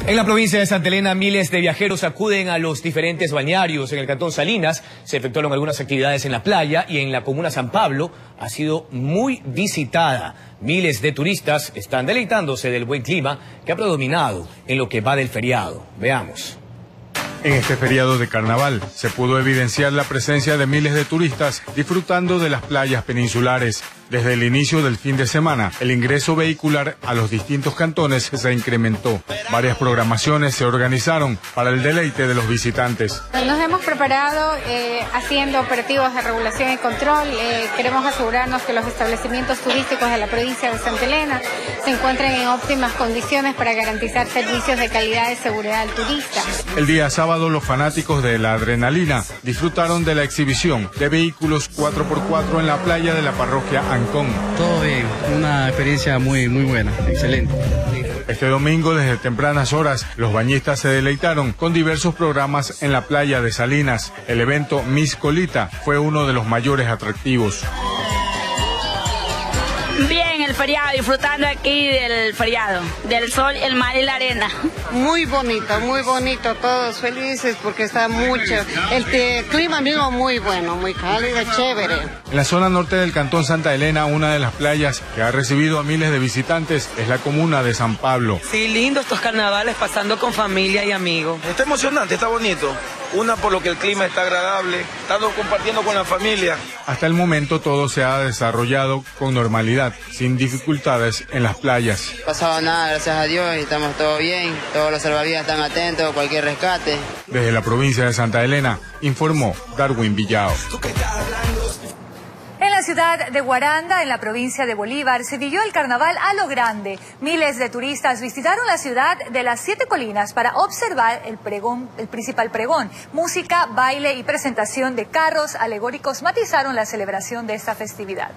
En la provincia de Santa Elena, miles de viajeros acuden a los diferentes balnearios. En el cantón Salinas se efectuaron algunas actividades en la playa y en la comuna San Pablo ha sido muy visitada. Miles de turistas están deleitándose del buen clima que ha predominado en lo que va del feriado. Veamos. En este feriado de carnaval se pudo evidenciar la presencia de miles de turistas disfrutando de las playas peninsulares. Desde el inicio del fin de semana, el ingreso vehicular a los distintos cantones se incrementó. Varias programaciones se organizaron para el deleite de los visitantes. Nos hemos preparado haciendo operativos de regulación y control. Queremos asegurarnos que los establecimientos turísticos de la provincia de Santa Elena se encuentren en óptimas condiciones para garantizar servicios de calidad y seguridad al turista. El día sábado, los fanáticos de la adrenalina disfrutaron de la exhibición de vehículos 4x4 en la playa de la parroquia Ancón. Todo bien, una experiencia muy buena, excelente. Este domingo, desde tempranas horas, los bañistas se deleitaron con diversos programas en la playa de Salinas. El evento Miss Colita fue uno de los mayores atractivos. Bien, el feriado, disfrutando aquí del feriado, del sol, el mar y la arena. Muy bonito, todos felices porque está mucho, el clima mismo muy bueno, muy cálido, chévere. En la zona norte del cantón Santa Elena, una de las playas que ha recibido a miles de visitantes es la comuna de San Pablo. Sí, lindo estos carnavales, pasando con familia y amigos. Está emocionante, está bonito. Una, por lo que el clima está agradable, estamos compartiendo con la familia. Hasta el momento todo se ha desarrollado con normalidad, sin dificultades en las playas. No ha pasado nada, gracias a Dios, y estamos todo bien, todos los salvavidas están atentos a cualquier rescate. Desde la provincia de Santa Elena, informó Darwin Villao. En la ciudad de Guaranda, en la provincia de Bolívar, se vivió el carnaval a lo grande. Miles de turistas visitaron la ciudad de las 7 colinas para observar el principal pregón. Música, baile y presentación de carros alegóricos matizaron la celebración de esta festividad.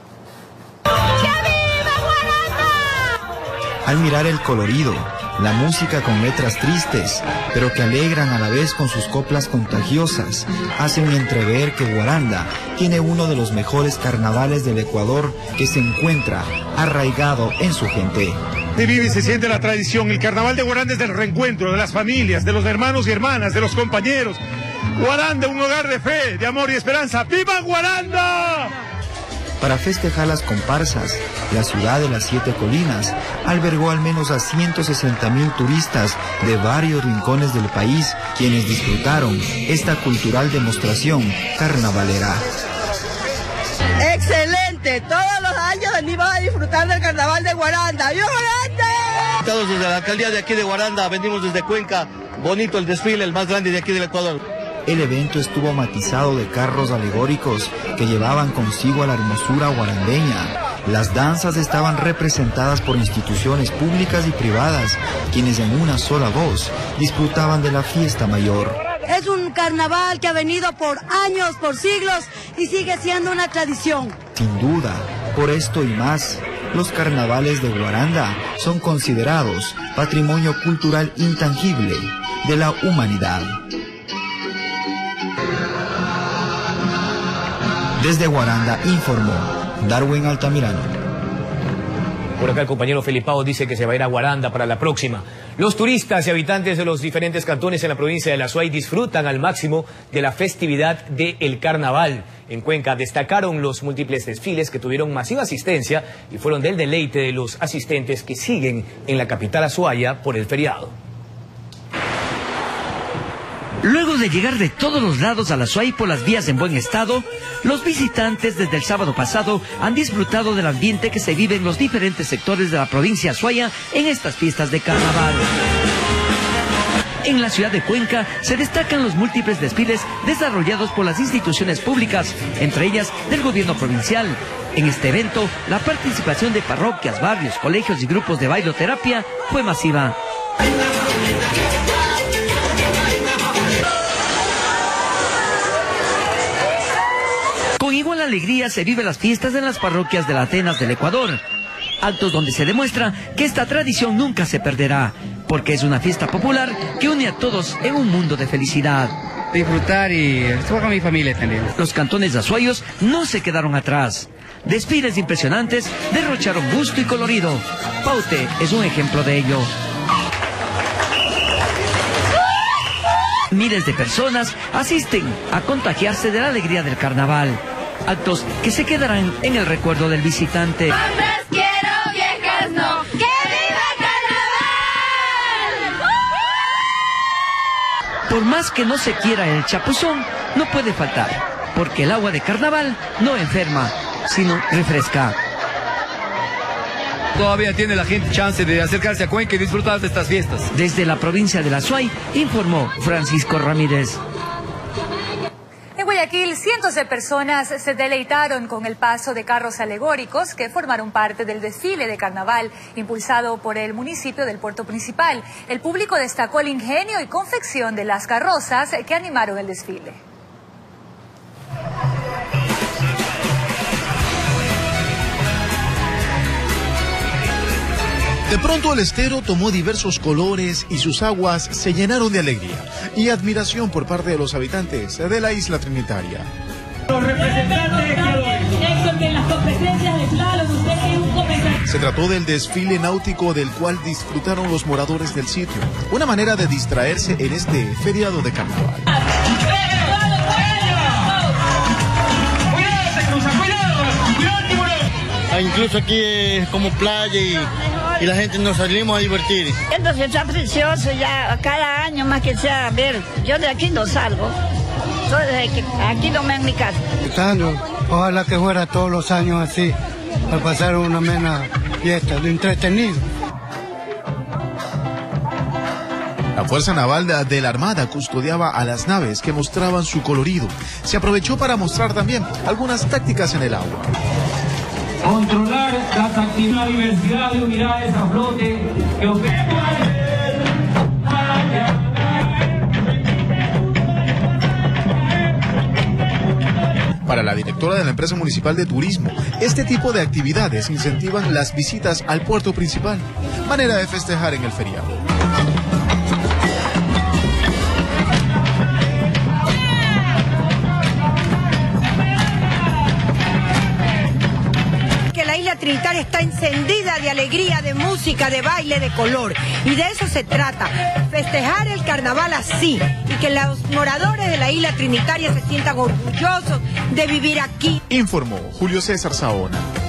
Al mirar el colorido, la música con letras tristes, pero que alegran a la vez con sus coplas contagiosas, hacen entrever que Guaranda tiene uno de los mejores carnavales del Ecuador que se encuentra arraigado en su gente. Se vive y se siente la tradición. El carnaval de Guaranda es del reencuentro de las familias, de los hermanos y hermanas, de los compañeros. Guaranda, un hogar de fe, de amor y esperanza. ¡Viva Guaranda! Para festejar las comparsas, la ciudad de las 7 colinas albergó al menos a 160,000 turistas de varios rincones del país, quienes disfrutaron esta cultural demostración carnavalera. ¡Excelente! Todos los años venimos a disfrutar del carnaval de Guaranda. ¡Viva Guaranda! Todos desde la alcaldía de aquí de Guaranda, venimos desde Cuenca. Bonito el desfile, el más grande de aquí del Ecuador. El evento estuvo matizado de carros alegóricos que llevaban consigo a la hermosura guarandeña. Las danzas estaban representadas por instituciones públicas y privadas, quienes en una sola voz disfrutaban de la fiesta mayor. Es un carnaval que ha venido por años, por siglos, y sigue siendo una tradición. Sin duda, por esto y más, los carnavales de Guaranda son considerados patrimonio cultural intangible de la humanidad. Desde Guaranda informó Darwin Altamirano. Por acá el compañero Felipao dice que se va a ir a Guaranda para la próxima. Los turistas y habitantes de los diferentes cantones en la provincia de La Suay disfrutan al máximo de la festividad del carnaval. En Cuenca destacaron los múltiples desfiles que tuvieron masiva asistencia y fueron del deleite de los asistentes que siguen en la capital azuaya por el feriado. Luego de llegar de todos los lados a La Suay por las vías en buen estado, los visitantes desde el sábado pasado han disfrutado del ambiente que se vive en los diferentes sectores de la provincia azuaya en estas fiestas de carnaval. En la ciudad de Cuenca se destacan los múltiples desfiles desarrollados por las instituciones públicas, entre ellas del gobierno provincial. En este evento, la participación de parroquias, barrios, colegios y grupos de bailoterapia fue masiva. Con igual alegría se viven las fiestas en las parroquias de las Atenas del Ecuador, actos donde se demuestra que esta tradición nunca se perderá, porque es una fiesta popular que une a todos en un mundo de felicidad. Disfrutar y estar con mi familia también. Los cantones azuayos no se quedaron atrás. Desfiles impresionantes derrocharon gusto y colorido. Paute es un ejemplo de ello. miles de personas asisten a contagiarse de la alegría del carnaval. Actos que se quedarán en el recuerdo del visitante. ¡Hombres quiero, viejas no! ¡Que viva carnaval! Por más que no se quiera el chapuzón, no puede faltar, porque el agua de carnaval no enferma, sino refresca. Todavía tiene la gente chance de acercarse a Cuenca y disfrutar de estas fiestas. Desde la provincia de La Suay, informó Francisco Ramírez. En Guayaquil, cientos de personas se deleitaron con el paso de carros alegóricos que formaron parte del desfile de carnaval impulsado por el municipio del puerto principal. El público destacó el ingenio y confección de las carrozas que animaron el desfile. De pronto el estero tomó diversos colores y sus aguas se llenaron de alegría y admiración por parte de los habitantes de la isla trinitaria. Los representantes de Se trató del desfile náutico del cual disfrutaron los moradores del sitio, una manera de distraerse en este feriado de carnaval. Incluso aquí es como playa y la gente nos salimos a divertir. Entonces está precioso ya, cada año más que sea, a ver, yo de aquí no salgo, aquí no me en mi casa. Ojalá que fuera todos los años así, para pasar una amena fiesta, de entretenido. La Fuerza Naval de la Armada custodiaba a las naves que mostraban su colorido. Se aprovechó para mostrar también algunas tácticas en el agua. Controlar las actividades, la diversidad de unidades a flote que Para la directora de la empresa municipal de turismo, este tipo de actividades incentivan las visitas al puerto principal, manera de festejar en el feriado. La isla trinitaria está encendida de alegría, de música, de baile, de color. Y de eso se trata, festejar el carnaval así. Y que los moradores de la isla trinitaria se sientan orgullosos de vivir aquí. Informó Julio César Saona.